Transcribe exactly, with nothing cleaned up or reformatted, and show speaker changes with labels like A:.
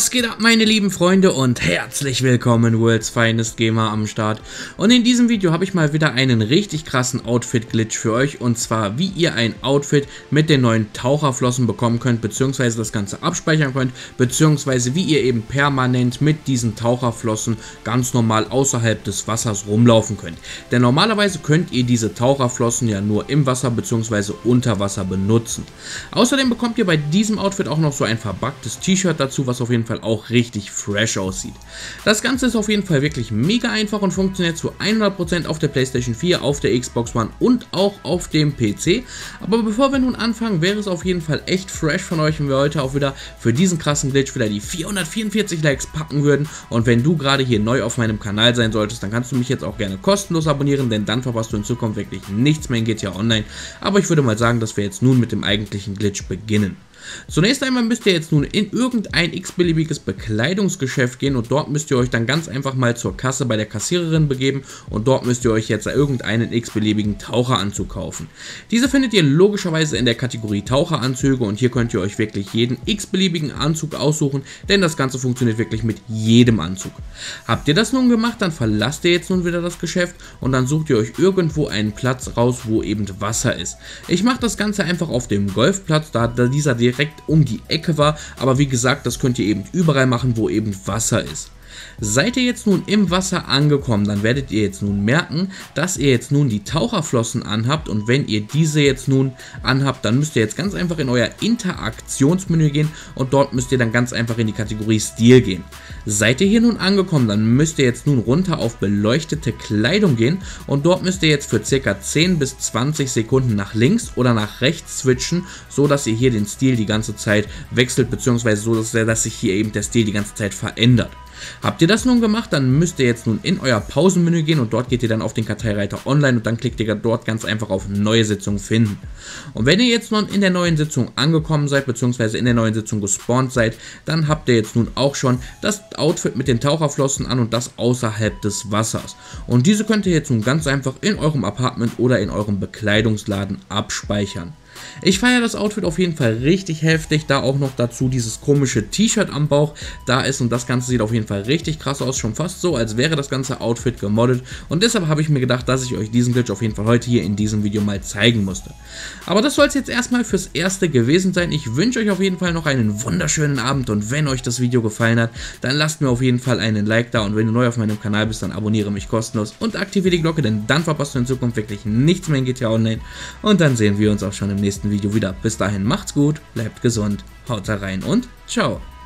A: Was geht ab, meine lieben Freunde, und herzlich willkommen, World's Finest Gamer am Start. Und in diesem Video habe ich mal wieder einen richtig krassen Outfit-Glitch für euch, und zwar wie ihr ein Outfit mit den neuen Taucherflossen bekommen könnt, beziehungsweise das Ganze abspeichern könnt, beziehungsweise wie ihr eben permanent mit diesen Taucherflossen ganz normal außerhalb des Wassers rumlaufen könnt. Denn normalerweise könnt ihr diese Taucherflossen ja nur im Wasser beziehungsweise unter Wasser benutzen. Außerdem bekommt ihr bei diesem Outfit auch noch so ein verbuggtes T-Shirt dazu, was auf jeden Fall auch richtig fresh aussieht. Das Ganze ist auf jeden Fall wirklich mega einfach und funktioniert zu hundert Prozent auf der PlayStation vier, auf der Xbox One und auch auf dem P C. Aber bevor wir nun anfangen, wäre es auf jeden Fall echt fresh von euch, wenn wir heute auch wieder für diesen krassen Glitch wieder die vierhundertvierundvierzig Likes packen würden. Und wenn du gerade hier neu auf meinem Kanal sein solltest, dann kannst du mich jetzt auch gerne kostenlos abonnieren, denn dann verpasst du in Zukunft wirklich nichts mehr in G T A Online. Aber ich würde mal sagen, dass wir jetzt nun mit dem eigentlichen Glitch beginnen. Zunächst einmal müsst ihr jetzt nun in irgendein x-beliebiges Bekleidungsgeschäft gehen und dort müsst ihr euch dann ganz einfach mal zur Kasse bei der Kassiererin begeben und dort müsst ihr euch jetzt irgendeinen x-beliebigen Taucheranzug kaufen. Diese findet ihr logischerweise in der Kategorie Taucheranzüge und hier könnt ihr euch wirklich jeden x-beliebigen Anzug aussuchen, denn das Ganze funktioniert wirklich mit jedem Anzug. Habt ihr das nun gemacht, dann verlasst ihr jetzt nun wieder das Geschäft und dann sucht ihr euch irgendwo einen Platz raus, wo eben Wasser ist. Ich mache das Ganze einfach auf dem Golfplatz, da dieser direkt um die Ecke war, aber wie gesagt, das könnt ihr eben überall machen, wo eben Wasser ist. Seid ihr jetzt nun im Wasser angekommen, dann werdet ihr jetzt nun merken, dass ihr jetzt nun die Taucherflossen anhabt, und wenn ihr diese jetzt nun anhabt, dann müsst ihr jetzt ganz einfach in euer Interaktionsmenü gehen und dort müsst ihr dann ganz einfach in die Kategorie Stil gehen. Seid ihr hier nun angekommen, dann müsst ihr jetzt nun runter auf beleuchtete Kleidung gehen und dort müsst ihr jetzt für ca. zehn bis zwanzig Sekunden nach links oder nach rechts switchen, so dass ihr hier den Stil die ganze Zeit wechselt, beziehungsweise so, dass, dass sich hier eben der Stil die ganze Zeit verändert. Habt ihr das nun gemacht, dann müsst ihr jetzt nun in euer Pausenmenü gehen und dort geht ihr dann auf den Karteireiter Online und dann klickt ihr dort ganz einfach auf Neue Sitzung finden. Und wenn ihr jetzt nun in der neuen Sitzung angekommen seid, beziehungsweise in der neuen Sitzung gespawnt seid, dann habt ihr jetzt nun auch schon das Outfit mit den Taucherflossen an und das außerhalb des Wassers. Und diese könnt ihr jetzt nun ganz einfach in eurem Apartment oder in eurem Bekleidungsladen abspeichern. Ich feiere das Outfit auf jeden Fall richtig heftig, da auch noch dazu dieses komische T-Shirt am Bauch da ist und das Ganze sieht auf jeden Fall richtig krass aus, schon fast so, als wäre das ganze Outfit gemoddet, und deshalb habe ich mir gedacht, dass ich euch diesen Glitch auf jeden Fall heute hier in diesem Video mal zeigen musste. Aber das soll es jetzt erstmal fürs Erste gewesen sein. Ich wünsche euch auf jeden Fall noch einen wunderschönen Abend, und wenn euch das Video gefallen hat, dann lasst mir auf jeden Fall einen Like da, und wenn du neu auf meinem Kanal bist, dann abonniere mich kostenlos und aktiviere die Glocke, denn dann verpasst du in Zukunft wirklich nichts mehr in G T A Online, und dann sehen wir uns auch schon im nächsten Video wieder. Bis dahin macht's gut, bleibt gesund, haut da rein und ciao.